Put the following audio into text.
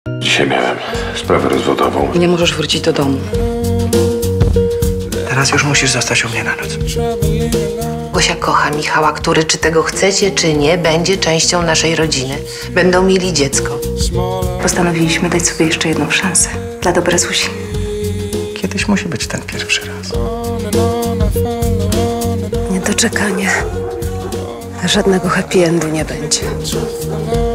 Dzisiaj miałem sprawę rozwodową. I nie możesz wrócić do domu. Teraz już musisz zostać u mnie na noc. Gosia kocha Michała, który, czy tego chcecie, czy nie, będzie częścią naszej rodziny. Będą mieli dziecko. Postanowiliśmy dać sobie jeszcze jedną szansę. Dla dobra Zuzi. Kiedyś musi być ten pierwszy raz. Niedoczekanie. Żadnego happy endu nie będzie.